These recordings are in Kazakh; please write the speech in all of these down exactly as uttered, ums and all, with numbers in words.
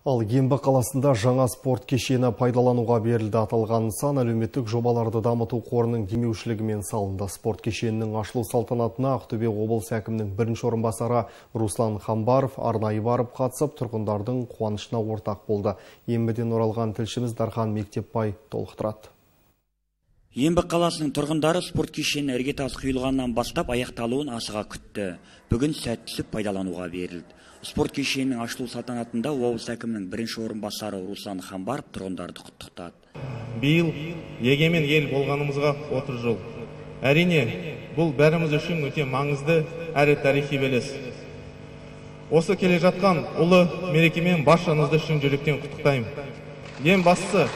Ал Ембі қаласында жаңа спорт кешені пайдалануға берілді. Аталған нысан әлеуметтік жобаларды дамыту қорының демеушілігімен салынды. Спорт кешенінің ашылу салтанатына Ақтөбе облыс әкімінің бірінші орынбасары Руслан Хамбаров арнайы барып қатысып, тұрғындардың қуанышына ортақ болды. Ембіден оралған тілшіміз Дархан Мектепбай толықтырады. Ембі қаласының тұрғындары спорт кешені іргетасы құйылғаннан бастап аяқталуын асыға күтті. Бүгін сәт түсіп пайдалануға берілді. Спорт кешенінің ашылу салтанатында облыс әкімінің бірінші орынбасары Руслан Хамбаров тұрғындарды құттықтады. Биыл егемен ел болғанымызға отыз жыл. Әрине, бұл бәріміз үшін өте маңызды әрі тарихи белес. Осы келе жатқан ұлы мерекемен баршаңызды шын жүректен құттықтаймын. Ең бастысы,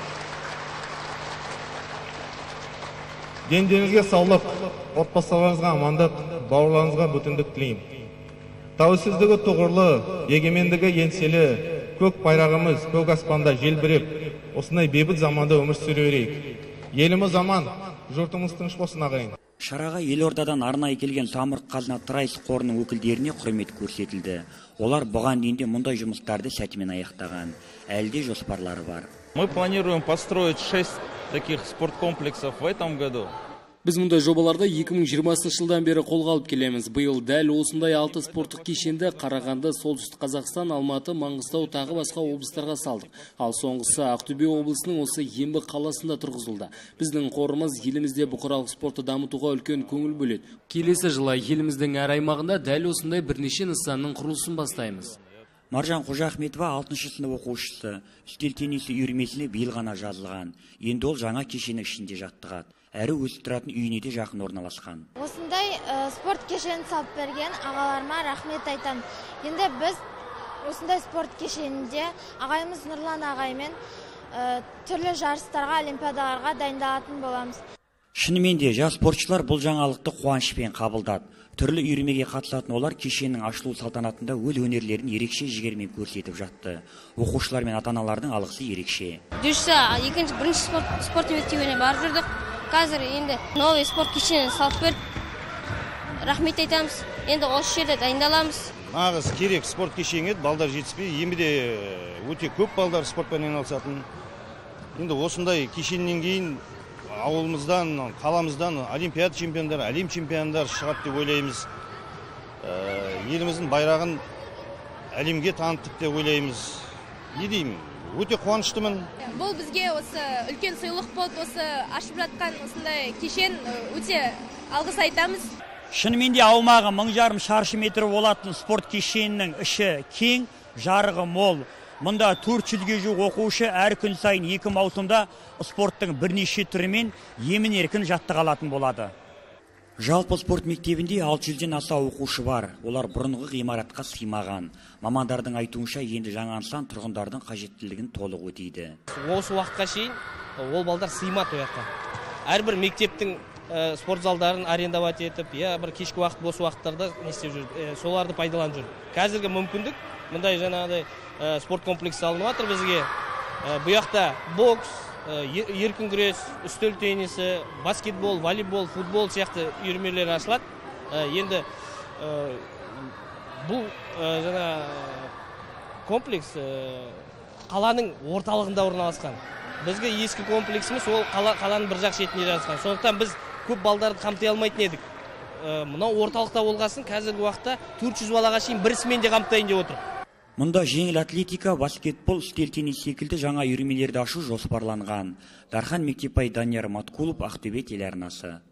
дендеріңізге саулық, отбасыларыңызға амандық, бауырларыңызға бүтіндік тілеймін. Тәуелсіздігі тұғырлы, егемендігі еңселі, көк байрағымыз көк аспанда желбіреп, осындай бейбіт заманда өмір сүре берейік. Еліміз аман, жұртымыз тыныш болсын ағайын. Шараға елордадан арнайы келген Самұрық Қазына Трайс қорының өкілдеріне құрмет көрсетілді. Олар бұған дейін де мұндай жұмыстарды сәтімен аяқтаған. Әлі де жоспарлары бар. Мы планируем построить шесть таких спорткомплексов в этом году. Біз мұндай жобаларды екі мың жиырмасыншы жылдан бері қолға алып келеміз. Биыл дәл осындай алты спорттық кешенді Қарағанды, Солтүстік Қазақстан, Алматы, Маңғыстау тағы басқа облыстарға салдық. Ал соңғысы Ақтөбе облысының осы Ембі қаласында тұрғызылды. Біздің қорымыз елімізде бұқаралық спортты дамытуға үлкен көңіл бөледі. Келесі жылы еліміздің әр аймағында дәл осындай бірнеше нысанның құрылысын бастаймыз. Маржан Қожахметова алтыншы сынып оқушысы. Үстел теннисі үйірмесіне биыл ғана жазылған. Енді ол жаңа кешені ішінде жаттығады. Әрі өсіп тұратын үйіне де жақын орналасқан. Осындай спорт кешенін салып берген ағаларыма рахмет айтамын. Енді біз осындай спорт кешенінде ағайымыз Нұрлан ағаймен түрлі жарыстарға, олимпиадаларға дайындалатын боламыз. Шынымен де жас спортшылар бұл жаңалықты қуанышпен қабылдады. Түрлі үйірмеге қатысатын олар кешеннің ашылу салтанатында өз өнерлерін ерекше жігермен көрсетіп жатты. Оқушылар мен ата-аналардың алғысы ерекше. Дүрсі екінші бірінші спорт, спорт мектебіне барып жүрдік. Қазір енді новый спорт кешенін салып берді. Рахмет айтамыз. Енді осы жерде дайындаламыз. Нағыз керек спорт кешені еді, балдар жетіспей, емде өте көп балдар спортпен айналысатын. Енді осындай кешеннен кейін ауылымыздан, қаламыздан олимпиада чемпиондары, әлем чемпиондары шығады деп ойлаймыз. Еліміздің байрағын әлемге таныттық деп ойлаймыз. Не деймін? Өте қуаныштымын. Бұл бізге осы үлкен сыйлық болды, осы ашып жатқан осындай кешен өте алғыс айтамыз. Шынымен де аумағы мың жарым шаршы метр болатын спорт кешенінің іші кең, жарығы мол. Мұнда төрт жүзге жуық оқушы әр күн сайын екі маусымда спорттың бірнеше түрімен емін еркін жаттыға алатын болады. Жалпы спорт мектебінде алты жүзден аса оқушы бар. Олар бұрынғы ғимаратқа сыймаған. Мамандардың айтуынша енді жаңа нысан тұрғындардың қажеттілігін толық өтейді. Осы уақытқа шейін ол балдар сыймады ояққа. Әрбір мектептің спорт залдарын арендовать етіп, я бір кешкі уақыт бос уақыттарда не істеп жүр, соларды пайдаланып жүр. Қазіргі мүмкіндік мындай жаңағыдай спорт комплекс салынып жатыр бізге. Бұяқта бокс, еркін күрес, үстел теннисі, баскетбол, волейбол, футбол сияқты үйірмелер ашылады. Енді бұл жаңа комплекс қаланың орталығында орналасқан. Бізге ескі комплексіміз ол қаланың бір жақ шетінде жазылған. Сондықтан біз көп балдарды қамтай алмайтын едік. Мынау орталықта болғасын қазіргі уақытта төрт жүз балаға шейін бірісімен де қамтайын деп отыр. Мұнда жеңіл атлетика, баскетбол, үстел теннис секілді жаңа үйірмелерді ашу жоспарланған. Дархан Мектепбай, Данияр Маткулов, Ақтөбе телеарнасы.